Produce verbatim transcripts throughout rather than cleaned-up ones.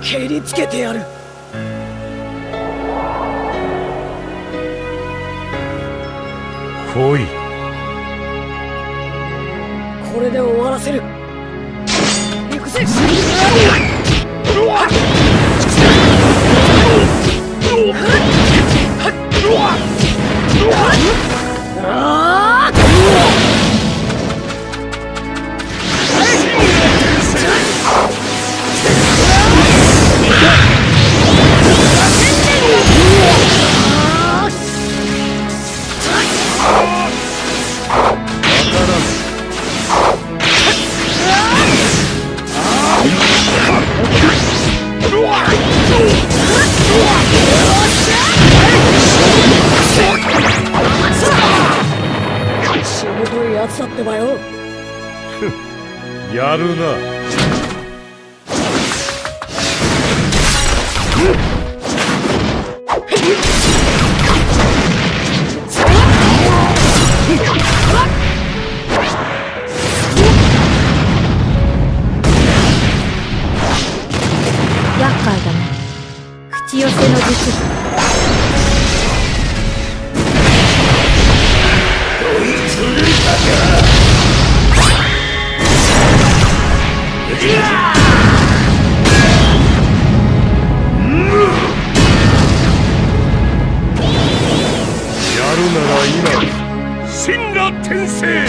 蹴りつけてやる。 来い。 これで終わらせる。行くぜ。しぶといやつだってばよ。 やるな。 厄介だね。口寄せの術。 やるなら今、神羅転生。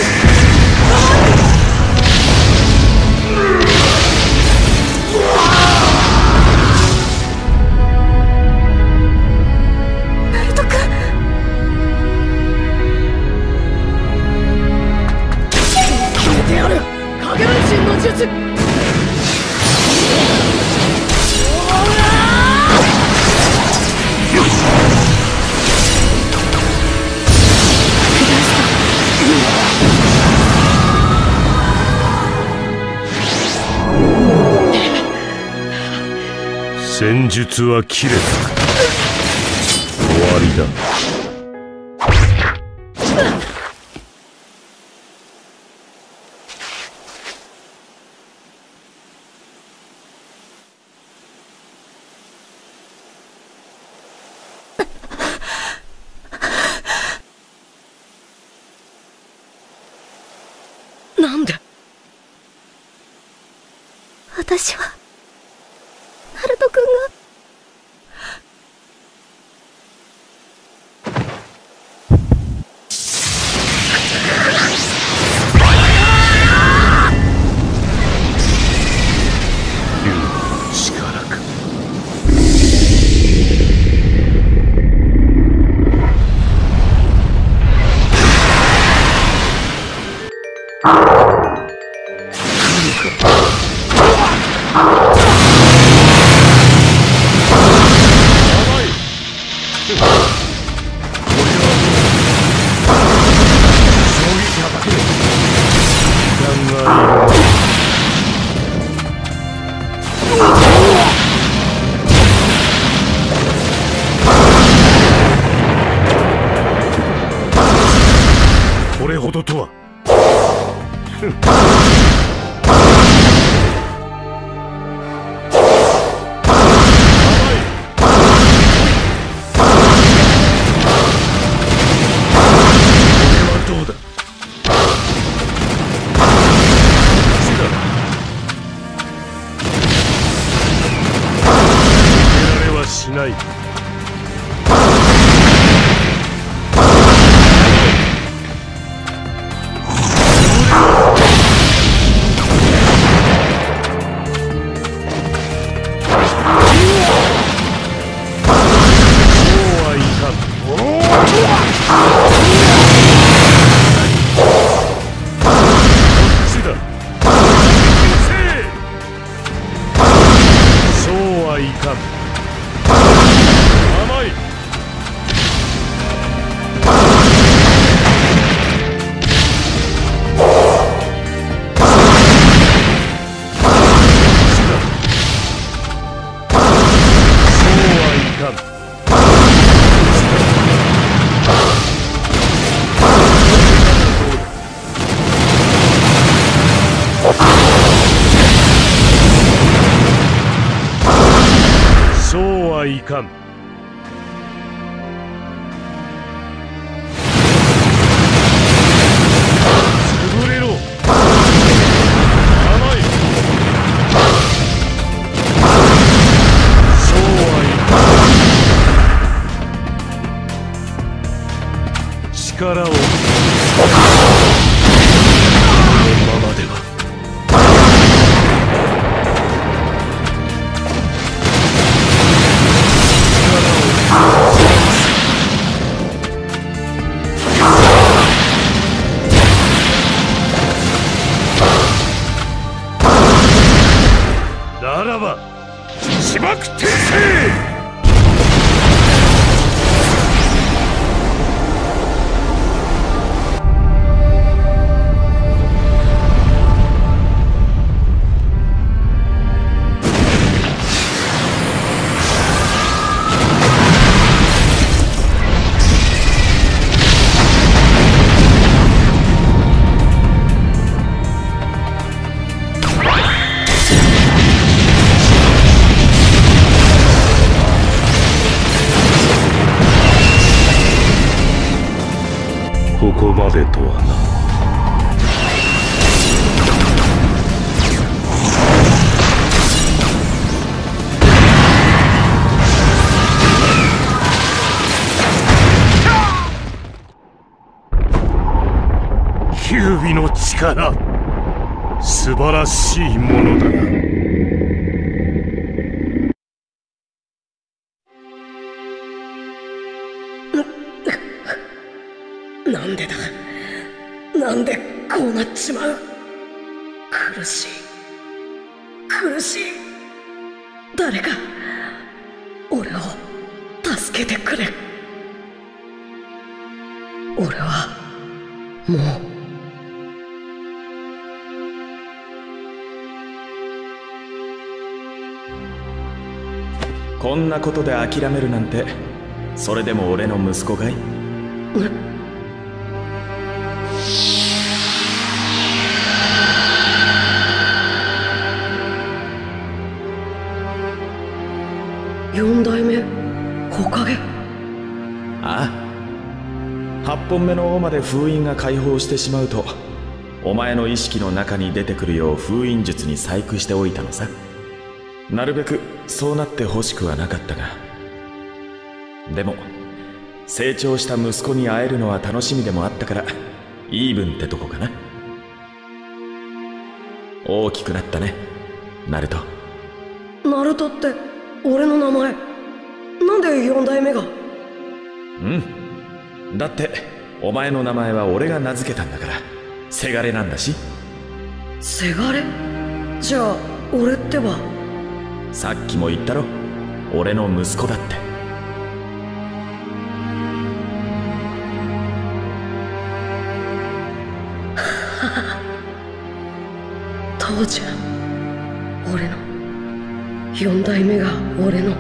ナルト君。 決めてやる。影分身の術。 戦術は切れた。終わりだ。 なんで？ 私はナルト君が。 竜の力か。これほどとは。しない。 力、素晴らしいものだな。 なんでだ、なんでこうなっちまう。苦しい、苦しい。誰か俺を助けてくれ。俺はもうこんなことで諦めるなんて、それでも俺の息子かい？ 四代目火影。 ああ、八本目の尾まで封印が解放してしまうと、お前の意識の中に出てくるよう封印術に細工しておいたのさ。なるべくそうなってほしくはなかったが、でも成長した息子に会えるのは楽しみでもあったから、イーブンってとこかな。大きくなったね、ナルト。 ナルトって俺の名前？なんで四代目が？ うん、だってお前の名前は俺が名付けたんだから、せがれなんだし。 せがれ？じゃあ俺ってば。 さっきも言ったろ、俺の息子だって。 父ちゃん、俺の四代目が俺の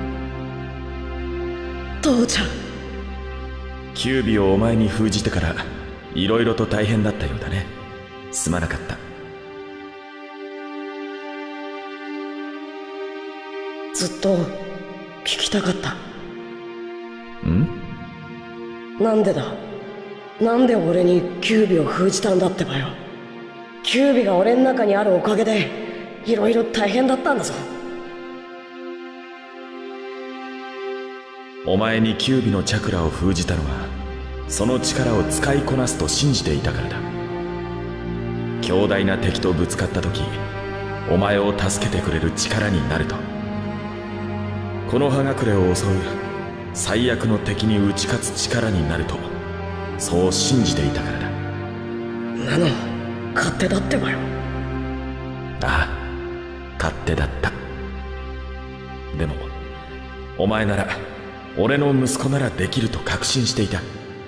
父ちゃん。 キュービをお前に封じてからいろいろと大変だったようだね。すまなかった。 ずっと聞きたかった。 ん？ なんでだ、なんで俺にキュービを封じたんだってばよ。キュービが俺の中にあるおかげでいろいろ大変だったんだぞ。 お前にキュービのチャクラを封じたのは、その力を使いこなすと信じていたからだ。強大な敵とぶつかった時、お前を助けてくれる力になると。この葉隠れを襲う最悪の敵に打ち勝つ力になると、そう信じていたからだ。 なの勝手だってばよ。 ああ、勝手だった。でもお前なら、俺の息子ならできると確信していた。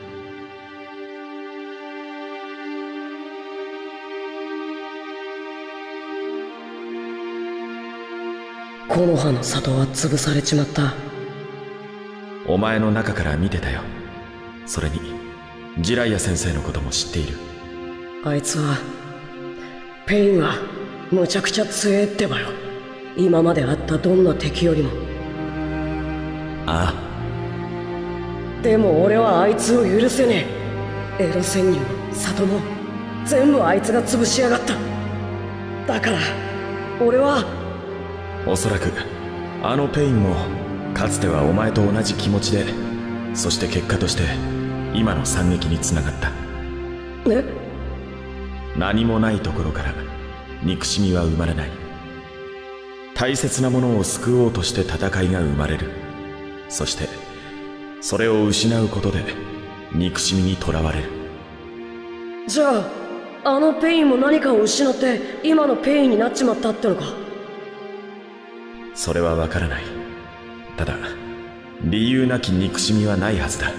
木の葉の里は潰されちまった。 お前の中から見てたよ。それにジライア先生のことも知っている。 あいつはペインはむちゃくちゃ強えってばよ。今まであったどんな敵よりも。 ああ、 でも俺はあいつを許せねえ。エロ仙人も里も全部あいつが潰しやがった。だから俺は。 おそらくあのペインもかつてはお前と同じ気持ちで、そして結果として今の惨劇につながった。 え？ 何もないところから憎しみは生まれない。大切なものを救おうとして戦いが生まれる。そしてそれを失うことで憎しみにとらわれる。 じゃああのペインも何かを失って今のペインになっちまったってのか？ それはわからない。ただ理由なき憎しみはないはずだ。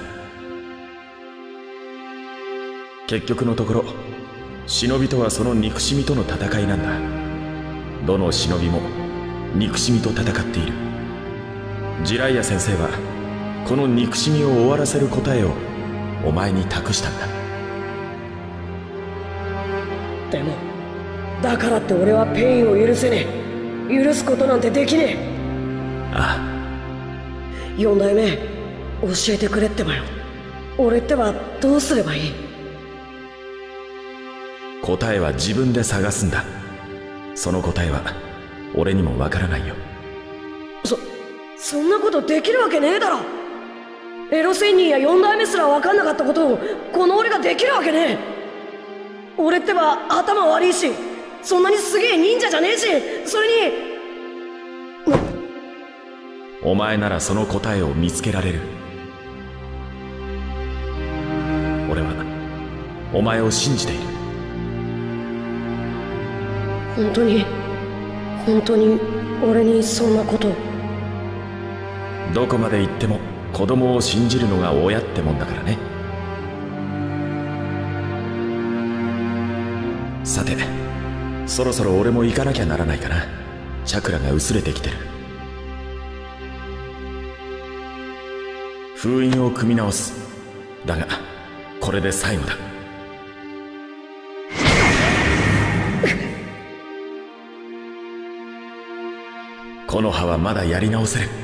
結局のところ、忍びとはその憎しみとの戦いなんだ。どの忍びも憎しみと戦っている。ジライア先生はこの憎しみを終わらせる答えをお前に託したんだ。 でもだからって俺はペインを許せねえ。許すことなんてできねえ。 ああ、 四代目教えてくれってばよ。俺ってばどうすればいい？ 答えは自分で探すんだ。その答えは俺にもわからないよ。 そそんなことできるわけねえだろ。エロ仙人や四代目すら分かんなかったことをこの俺ができるわけねえ。 俺ってば頭悪いし、そんなにすげえ忍者じゃねえし、それにお前ならその答えを見つけられる。俺はお前を信じている。 本当に本当に俺にそんなこと。 どこまで行っても子供を信じるのが親ってもんだからね。さて、そろそろ俺も行かなきゃならないかな。チャクラが薄れてきてる。封印を組み直す。だがこれで最後だ。この葉はまだやり直せる。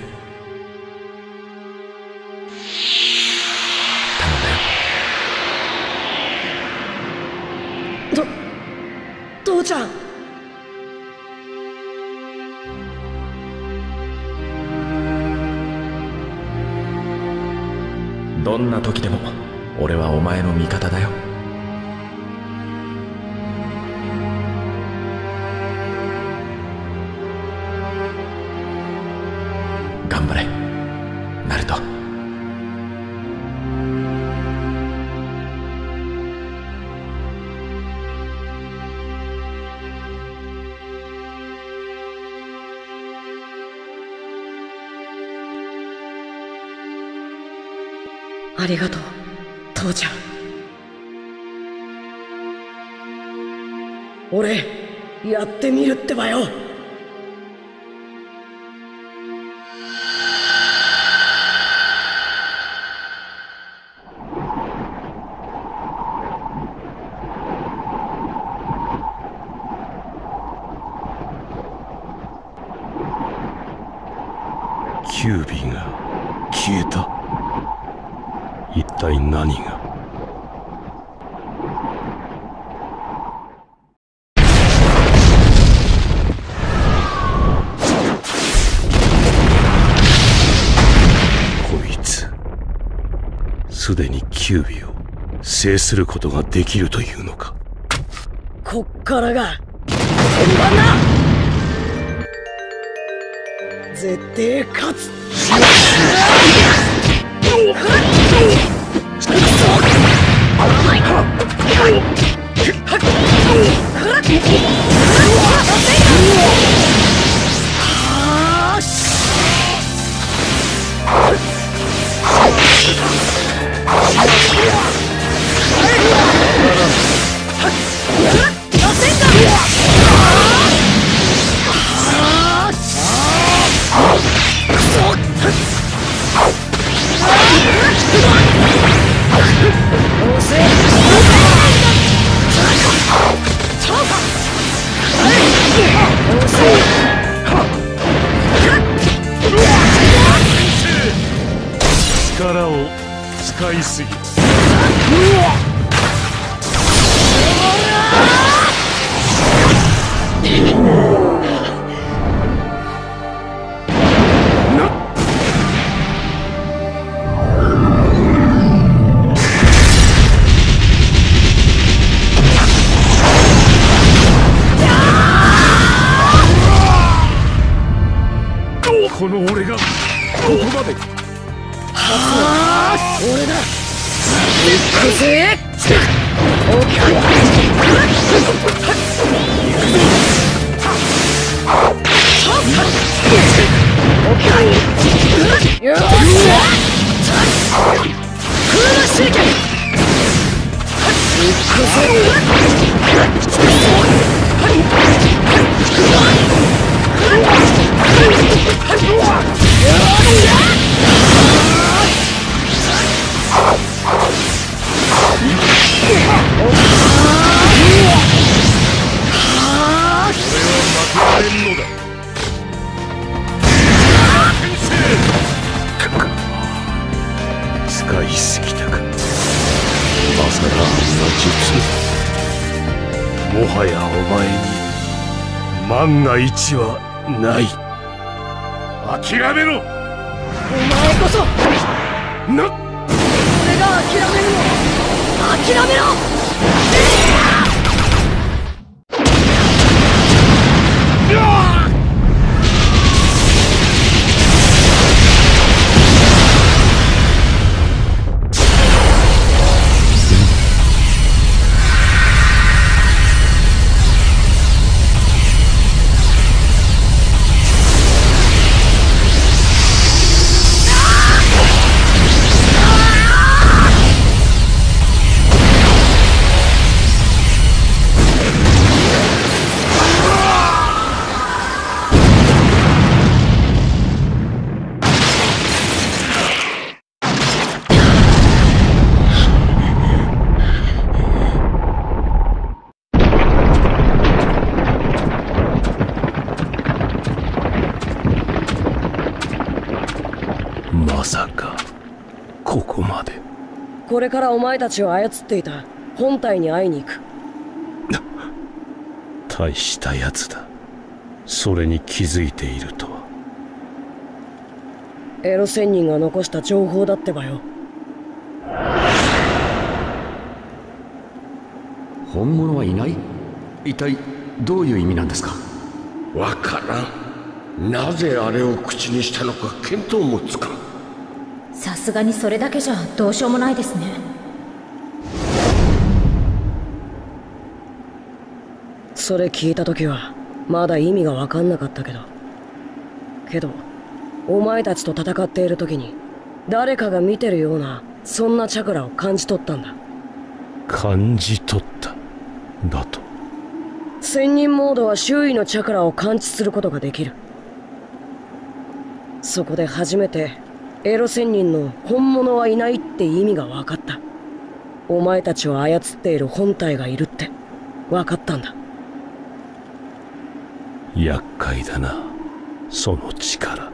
頼んだよ。 ど父ちゃん。 どんな時でも俺はお前の味方だよ。頑張れナルト。 ありがとう父ちゃん。俺やってみるってばよ。 キュービーが消えた。一体何が。こいつすでにキュービーを制することができるというのか。 こっからが本番だ。絶対勝つ。 力を使いすぎ。この俺がここまで。 俺だ。行くぜ。大きく。よし。クーラシーケン。行くぜ。 使いすぎたか。まさかあんな術。もはやお前に万が一はない。諦めろ。 お前こそ。 な。 俺が諦めるの。諦めろ。 これからお前たちを操っていた本体に会いに行く。 大したやつだ。それに気づいているとは。 エロ仙人が残した情報だってばよ。 本物はいない？一体どういう意味なんですか？ わからん。なぜあれを口にしたのか見当もつかん。 さすがにそれだけじゃどうしようもないですね。 それ聞いた時はまだ意味が分かんなかったけどけどお前たちと戦っている時に誰かが見てるようなそんなチャクラを感じ取ったんだ。 感じ取っただと？ 仙人モードは周囲のチャクラを感知することができる。そこで初めてエロ仙人の本物はいないって意味が分かった。お前たちを操っている本体がいるって分かったんだ。 厄介だな、その力。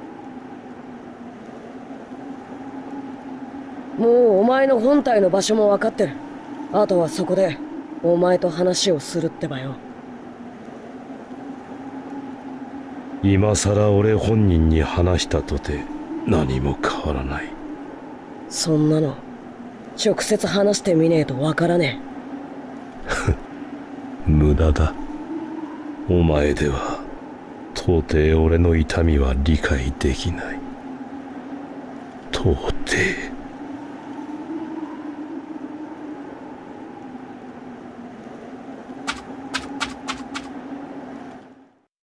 もうお前の本体の場所も分かってる。あとはそこでお前と話をするってばよ。 今さら俺本人に話したとて何も変わらない。 そんなの直接話してみねえと分からねえ。無駄だ。お前では到底俺の痛みは理解できない。到底。